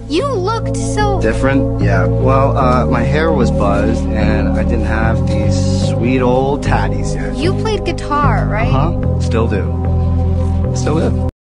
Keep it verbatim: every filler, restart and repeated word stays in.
You looked so... Different? Yeah. Well, uh, my hair was buzzed, and I didn't have these sweet old tatties yet. You played guitar, right? Uh-huh. Still do. Still do.